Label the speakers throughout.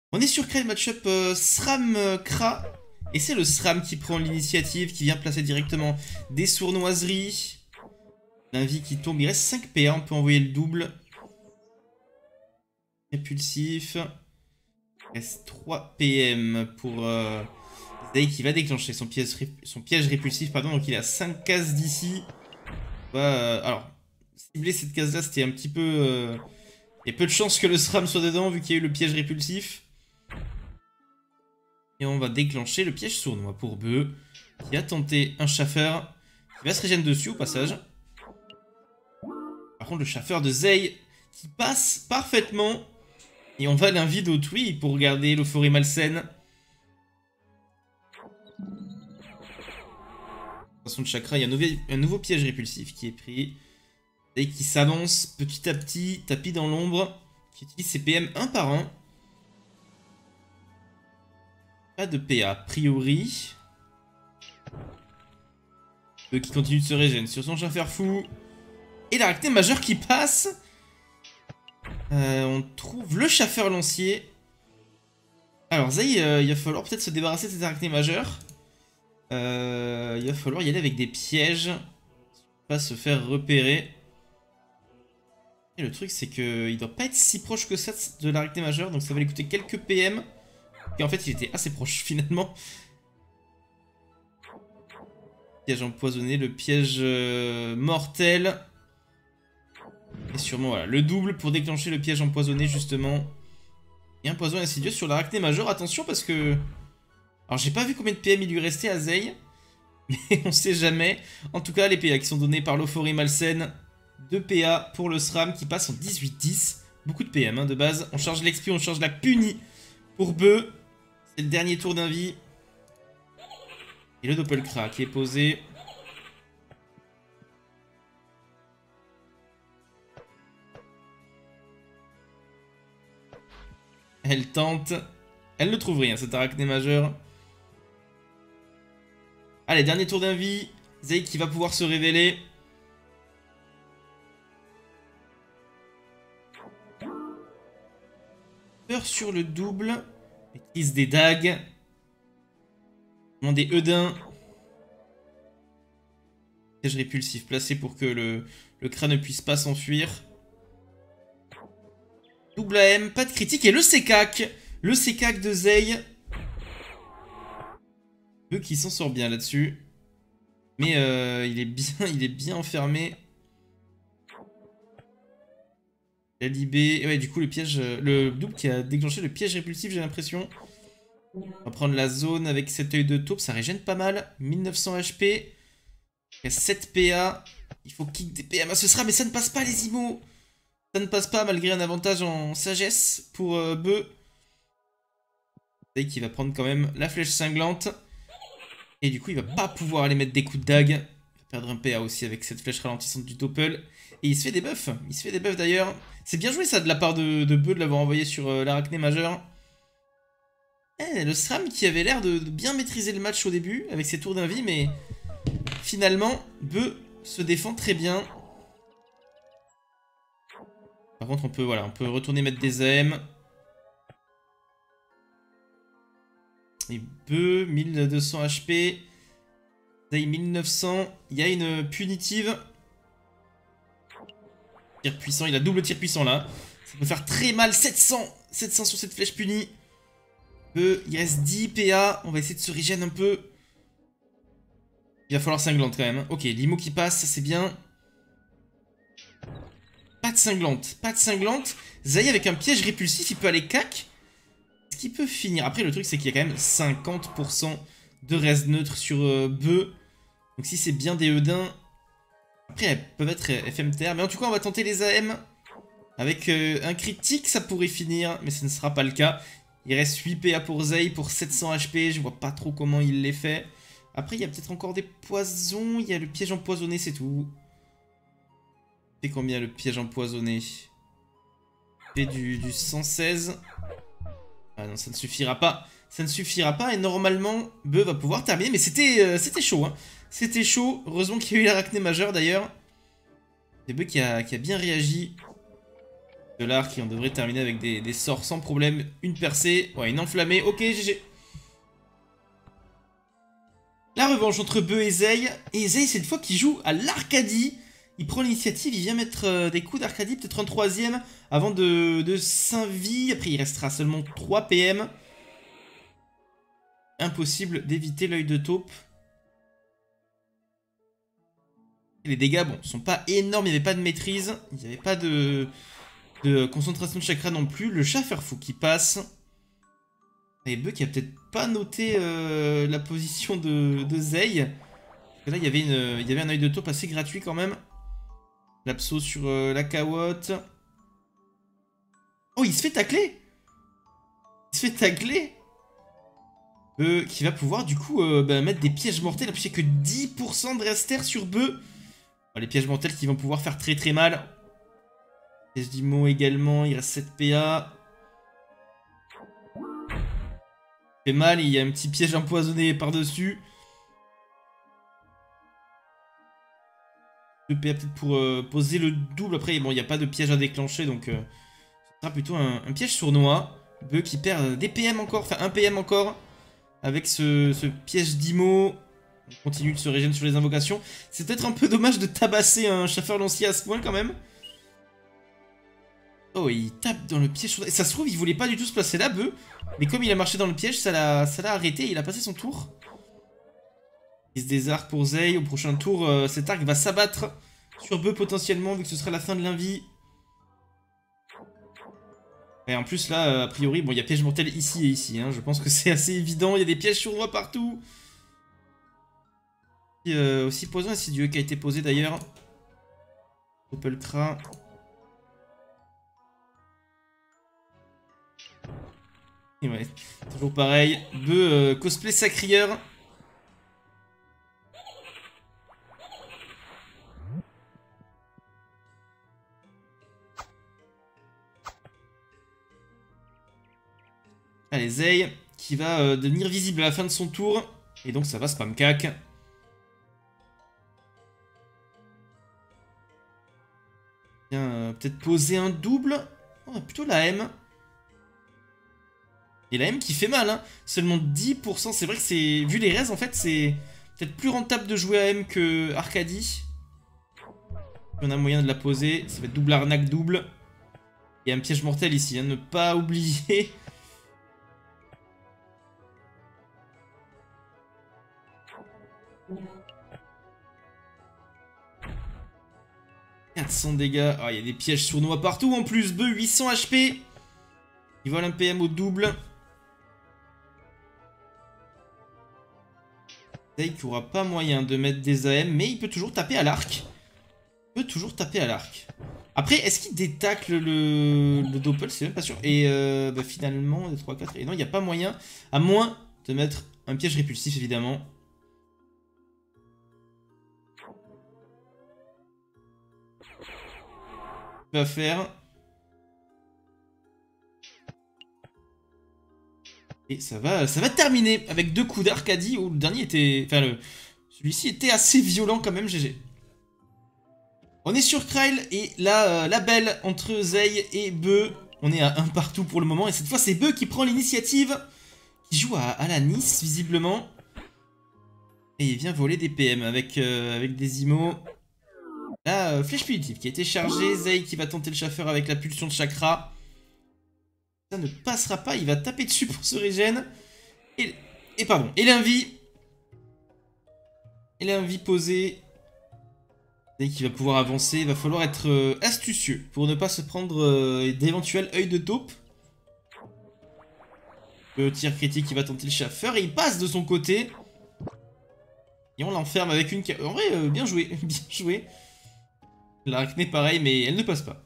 Speaker 1: On est sur Crane match-up SRAM-Kra. Et c'est le SRAM qui prend l'initiative, qui vient placer directement des sournoiseries. L'invie qui tombe, il reste 5 PA, on peut envoyer le double. Répulsif. Il reste 3 PM pour Zay qui va déclencher son piège répulsif, pardon, donc il a 5 cases d'ici. Alors, cibler cette case-là, c'était un petit peu... il y a peu de chances que le SRAM soit dedans, vu qu'il y a eu le piège répulsif. Et on va déclencher le piège sournois pour Beu, qui a tenté un chaffeur, qui va se régénérer dessus au passage. Par contre, le chaffeur de Zay, qui passe parfaitement. Et on va l'inviter d'autrui pour garder l'euphorie malsaine. Façon de chakra, il y a un nouveau piège répulsif qui est pris. Zay qui s'avance petit à petit, tapis dans l'ombre, qui utilise ses PM un par un. Pas de PA a priori. Eux qui continue de se régénérer sur son chaffeur fou. Et l'arachné majeur qui passe. On trouve le chaffeur lancier. Alors Zay, il va falloir peut-être se débarrasser de cet arachné majeur. Il va falloir y aller avec des pièges. Pas se faire repérer. Et le truc c'est qu'il doit pas être si proche que ça de l'arachné majeur. Donc ça va lui coûter quelques PM. Et en fait il était assez proche finalement. Piège empoisonné, le piège mortel. Et sûrement voilà, le double pour déclencher le piège empoisonné justement. Et un poison insidieux sur l'arachné majeur. Attention parce que... Alors j'ai pas vu combien de PM il lui restait à Zay. Mais on sait jamais. En tout cas les PA qui sont donnés par l'euphorie malsaine. 2 PA pour le SRAM qui passe en 18-10. Beaucoup de PM hein, de base. On charge l'XP, on charge la punie pour Beu. C'est le dernier tour d'invie. Et le Doppelkra qui est posé. Elle tente. Elle ne trouve rien, cet arachné majeur. Allez, dernier tour d'invie. Zay qui va pouvoir se révéler. Peur sur le double. Maîtrise des dagues. Des Eudins. Piège répulsif placé pour que le crâne ne puisse pas s'enfuir. Double AM, pas de critique. Et le C-CAC. Le C-CAC de Zay. Eux qui s'en sort bien là-dessus. Mais il est bien enfermé. La Libé. Ouais, du coup, le piège. Le double qui a déclenché le piège répulsif, j'ai l'impression. On va prendre la zone avec cet œil de taupe. Ça régène pas mal. 1900 HP. Il y a 7 PA. Il faut kick des PA. Ce sera, mais ça ne passe pas, les IMO. Ça ne passe pas malgré un avantage en sagesse pour Beu. Zay qui va prendre quand même la flèche cinglante. Et du coup, il va pas pouvoir aller mettre des coups de dague. Il va perdre un PA aussi avec cette flèche ralentissante du Doppel. Et il se fait des buffs. Il se fait des buffs d'ailleurs. C'est bien joué ça de la part de Beu de l'avoir envoyé sur l'arachné majeur. Le SRAM qui avait l'air de bien maîtriser le match au début avec ses tours d'invie, mais finalement, Beu se défend très bien. Par contre, on peut retourner mettre des AM. Et Beu, 1200 HP. Zay, 1900. Il y a une punitive. Tir puissant, il a double tir puissant là. Ça peut faire très mal. 700 sur cette flèche punie. Beu, il reste 10 PA. On va essayer de se régénérer un peu. Il va falloir cinglante quand même. Ok, l'IMO qui passe, ça c'est bien. Pas de cinglante. Pas de cinglante. Zay avec un piège répulsif, il peut aller cac. Est-ce qu'il peut finir? Après, le truc, c'est qu'il y a quand même 50% de reste neutre sur Beu. Donc si c'est bien des Eudins... Après, elles peuvent être FMTR. Mais en tout cas, on va tenter les AM. Avec un critique, ça pourrait finir. Mais ce ne sera pas le cas. Il reste 8 PA pour Zay pour 700 HP. Je vois pas trop comment il les fait. Après, il y a peut-être encore des poisons. Il y a le piège empoisonné, c'est tout. C'est combien le piège empoisonné? Fait du 116. Ah non, ça ne suffira pas. Ça ne suffira pas et normalement, Beu va pouvoir terminer. Mais c'était chaud, hein. C'était chaud. Heureusement qu'il y a eu l'arachné majeur d'ailleurs. C'est Beu qui a bien réagi. de l'arc et on devrait terminer avec des sorts sans problème. Une percée, ouais, une enflammée, ok, GG. La revanche entre Beu et Zei. Et Zei, cette fois qu'il joue à l'Arcadie. Il prend l'initiative, il vient mettre des coups d'Arcadie, peut-être un troisième, avant de s'invie. Après, il restera seulement 3 PM. Impossible d'éviter l'œil de taupe. Les dégâts, bon, sont pas énormes, il n'y avait pas de maîtrise. Il n'y avait pas de concentration de chakra non plus. Le chat faire fou qui passe. Et Beu qui a peut-être pas noté la position de Zei. Parce que là, il y avait un œil de taupe assez gratuit quand même. L'abso sur la cawotte. Oh, il se fait tacler. Il se fait tacler. Qui va pouvoir du coup mettre des pièges mortels. En plus, il n'y a que 10% de rester sur Beu. Oh, les pièges mortels qui vont pouvoir faire très très mal. Piège d'Imo également, il reste 7 PA. Fait mal, il y a un petit piège empoisonné par-dessus. 2 PA peut-être pour poser le double. Après, bon, il n'y a pas de piège à déclencher, donc ce sera plutôt un piège sournois. Beu qui perd des PM encore, enfin 1 PM encore. Avec ce piège d'Imo. On continue de se régénérer sur les invocations. C'est peut-être un peu dommage de tabasser un chasseur lancier à ce point quand même. Oh, il tape dans le piège. Ça se trouve, il voulait pas du tout se placer là, Beu. Mais comme il a marché dans le piège, ça l'a arrêté et il a passé son tour. Il se désarque pour Zei. Au prochain tour, cet arc va s'abattre sur Beu potentiellement, vu que ce sera la fin de l'invie. Et en plus, là, a priori, bon, il y a piège mortel ici et ici. Hein. Je pense que c'est assez évident. Il y a des pièges sournois partout. Et, aussi poison insidieux qui a été posé d'ailleurs. Doppelkra. Et ouais, toujours pareil. Beu cosplay sacrieur. Allez, Zei qui va devenir visible à la fin de son tour. Et donc ça va spam cac. Peut-être poser un double. Oh, plutôt la M. Et la M qui fait mal, hein. Seulement 10%. C'est vrai que c'est... Vu les raises, en fait, c'est peut-être plus rentable de jouer à M que Arcadie. On a moyen de la poser. Ça va être double arnaque double. Il y a un piège mortel ici, hein. Ne pas oublier. « 400 dégâts. Ah, il y a des pièges sournois partout en plus. Beu, 800 HP. Il vole un PM au double. Zei qui aura pas moyen de mettre des AM, mais il peut toujours taper à l'arc. Il peut toujours taper à l'arc. Après, est-ce qu'il détacle le doppel? C'est même pas sûr. Et finalement, 2, 3, 4. Et non, il n'y a pas moyen. À moins de mettre un piège répulsif, évidemment. Va faire. Et ça va terminer avec 2 coups d'Arcadie où le dernier était... Enfin, celui-ci était assez violent quand même, GG. On est sur Krail et la belle entre Zei et Beu. On est à 1 partout pour le moment et cette fois c'est Beu qui prend l'initiative. Qui joue à la Nice visiblement. Et il vient voler des PM avec des IMO. La flèche punitive qui a été chargée. Zei qui va tenter le chauffeur avec la pulsion de chakra. Ça ne passera pas, il va taper dessus pour se régène. Et pardon, et l'invie. Et l'invie posée. Dès qu'il va pouvoir avancer, il va falloir être astucieux pour ne pas se prendre d'éventuels œils de taupe. Le tir critique, il va tenter le chauffeur et il passe de son côté. Et on l'enferme avec une... En vrai, bien joué, bien joué. L'arachné pareil, mais elle ne passe pas.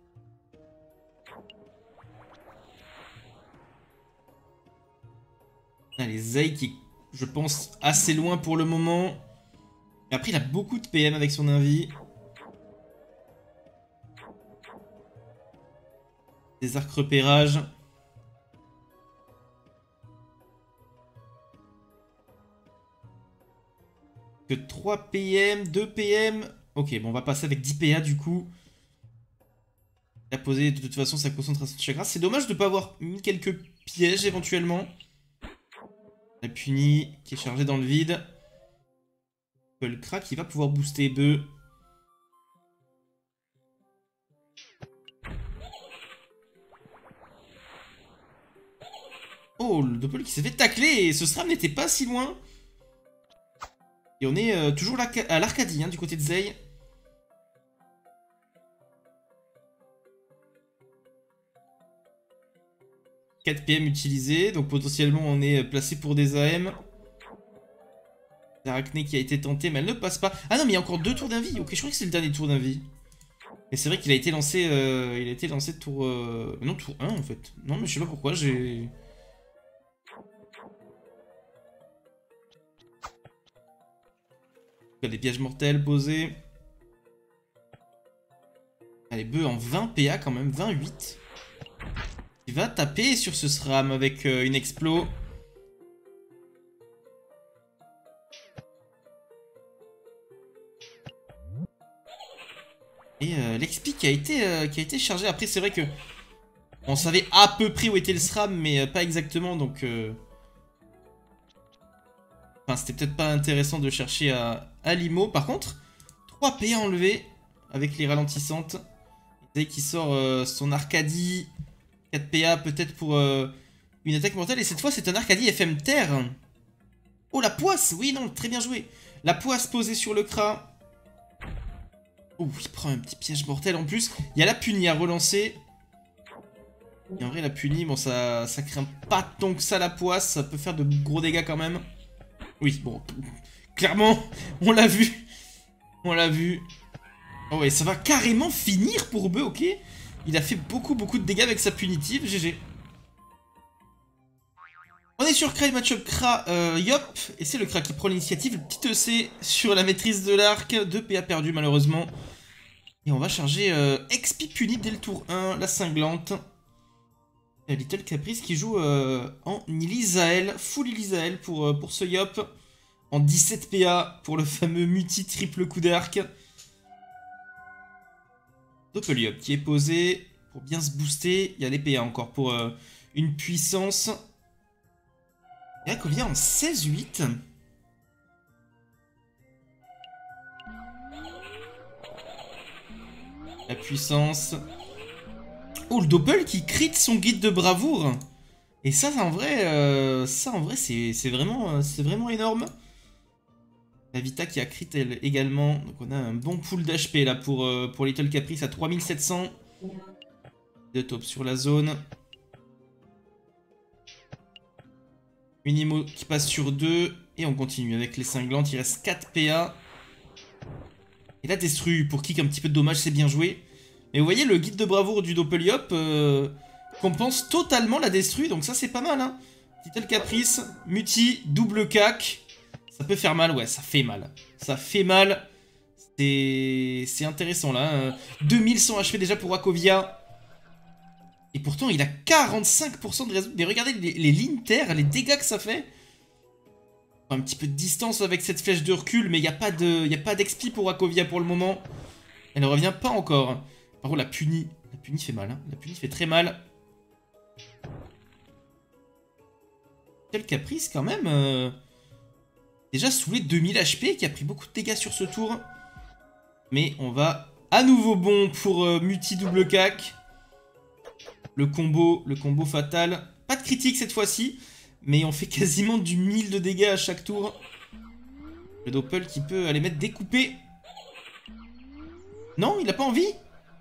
Speaker 1: Allez, Zei qui, je pense, assez loin pour le moment. Mais après, il a beaucoup de PM avec son invi. Des arcs repérage. Que 3 PM, 2 PM. Ok, bon, on va passer avec 10 PA du coup. Il a posé de toute façon sa concentration de chakra. C'est dommage de ne pas avoir mis quelques pièges éventuellement. La puni qui est chargée dans le vide. Le crack qui va pouvoir booster Beu. Oh, le Doppel qui s'est fait tacler et ce SRAM n'était pas si loin. Et on est toujours à l'Arcadie, hein, du côté de Zei. « 4 PM utilisés, donc potentiellement on est placé pour des AM. Arachné qui a été tenté, mais elle ne passe pas. Ah non, mais il y a encore 2 tours d'invie. Ok, je crois que c'est le dernier tour d'invie. Et c'est vrai qu'il a été lancé. Il a été lancé tour. Non, tour 1 en fait. Non, mais je sais pas pourquoi, j'ai. Il y a des pièges mortels posés. Allez, Beu en 20 PA quand même, 28. Il va taper sur ce SRAM avec une explo. Et l'XP qui a été chargé. Après, c'est vrai que on savait à peu près où était le SRAM, mais pas exactement, donc... Enfin, c'était peut-être pas intéressant de chercher à l'IMO. Par contre, 3 PA enlevés avec les ralentissantes. Zay qui sort son Arcadie. 4 PA peut-être pour une attaque mortelle. Et cette fois, c'est un Arcadie FM Terre. Oh, la poisse. Oui, non, très bien joué. La poisse posée sur le crat. Oh, il prend un petit piège mortel en plus. Il y a la punie à relancer. Et en vrai, la punie, bon, ça craint pas tant que ça la poisse. Ça peut faire de gros dégâts quand même. Oui, bon, clairement, on l'a vu. On l'a vu. Oh ouais, ça va carrément finir pour Beu, ok. Il a fait beaucoup de dégâts avec sa punitive, GG. On est sur Kra, match-up Kra, Yop. Et c'est le Kra qui prend l'initiative. Le petit EC sur la maîtrise de l'arc. 2 PA perdus malheureusement. Et on va charger XP puni dès le tour 1, la cinglante. Little Caprice qui joue en Ilisael, full Ilisael pour ce Yop. En 17 PA pour le fameux multi triple coup d'arc. Doppel Yop qui est posé pour bien se booster. Il y a des PA encore pour une puissance. Et là qu'on vient en 16-8. La puissance. Oh, le Doppel qui crit son guide de bravoure. Et ça, en vrai, c'est vraiment énorme. La Vita qui a crit elle également. Donc on a un bon pool d'HP là pour Little Caprice à 3700. De top sur la zone. Unimo qui passe sur 2. Et on continue avec les cinglantes. Il reste 4 PA. Et la Destru pour kick un petit peu de dommage, c'est bien joué. Mais vous voyez, le guide de bravoure du Doppeliop compense totalement la Destru, donc ça c'est pas mal. Hein. Little Caprice, Muti, double cac. Ça peut faire mal, ouais, ça fait mal. Ça fait mal. C'est intéressant là. 2100 HP déjà pour Wachovia. Et pourtant, il a 45% de réseau. Mais regardez les lignes terre, les dégâts que ça fait. Un petit peu de distance avec cette flèche de recul, mais il n'y a pas d'XP pour Wachovia pour le moment. Elle ne revient pas encore. Par contre, la punie fait mal. Hein. La punie fait très mal. Quel caprice quand même. Déjà sous les 2000 HP, qui a pris beaucoup de dégâts sur ce tour. Mais on va à nouveau bon pour multi double cac. Le combo fatal. Pas de critique cette fois-ci. Mais on fait quasiment du 1000 de dégâts à chaque tour. Le Doppel qui peut aller mettre découpé. Non, il a pas envie.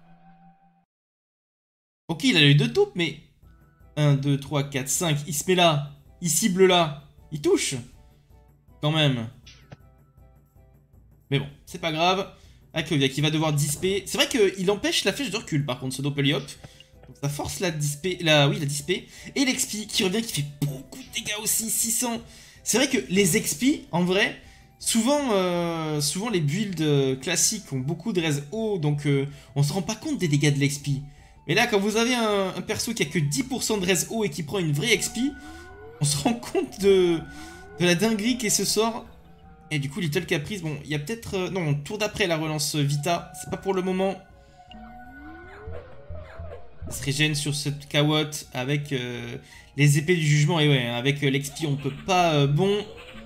Speaker 1: Ok, il a eu 2 taupes, mais... 1, 2, 3, 4, 5. Il se met là. Il cible là. Il touche. Quand même. Mais bon, c'est pas grave. Wachovia qui va devoir disper. C'est vrai qu'il empêche la flèche de recul, par contre, ce Doppeliop. Donc ça force la disper. La disper. Et l'XP qui revient, qui fait beaucoup de dégâts aussi. 600. C'est vrai que les XP, en vrai... Souvent les builds classiques ont beaucoup de res haut, donc on se rend pas compte des dégâts de l'XP. Mais là, quand vous avez un perso qui a que 10% de res haut et qui prend une vraie XP, on se rend compte de la dinguerie qu'est ce sort. Et du coup, Little Caprice, bon, il y a peut-être... non, tour d'après la relance Vita, c'est pas pour le moment. Il se régène sur cette Kawot avec les épées du jugement. Et ouais, avec l'XP, on peut pas... bon...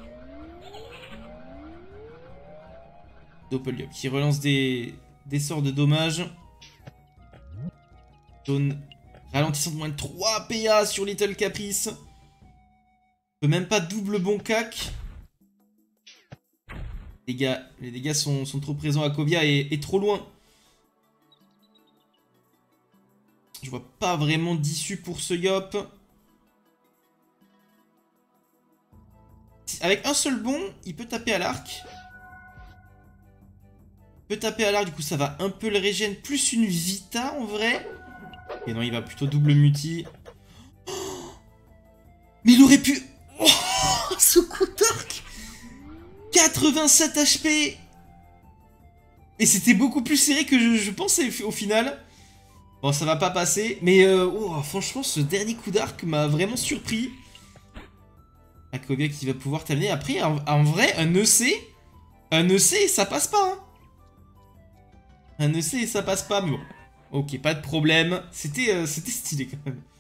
Speaker 1: Doppelgap qui relance des sorts de dommages. Zone ralentissant de moins de 3 PA sur Little Caprice. On peut même pas double bon cac. Les dégâts sont trop présents. Akovia est trop loin. Je vois pas vraiment d'issue pour ce Yop. Avec un seul bond, il peut taper à l'arc. Il peut taper à l'arc, du coup ça va un peu le régène. Plus une Vita en vrai. Et non, il va plutôt double multi. Oh, mais il aurait pu... Oh, ce coup d'arc 87 HP. Et c'était beaucoup plus serré que je pensais au final. Bon, ça va pas passer. Mais oh, franchement, ce dernier coup d'arc m'a vraiment surpris. Akovia qui va pouvoir terminer. Après, en vrai, un EC, ça passe pas. Hein. Un EC, ça passe pas. Mais bon, ok, pas de problème. C'était stylé quand même.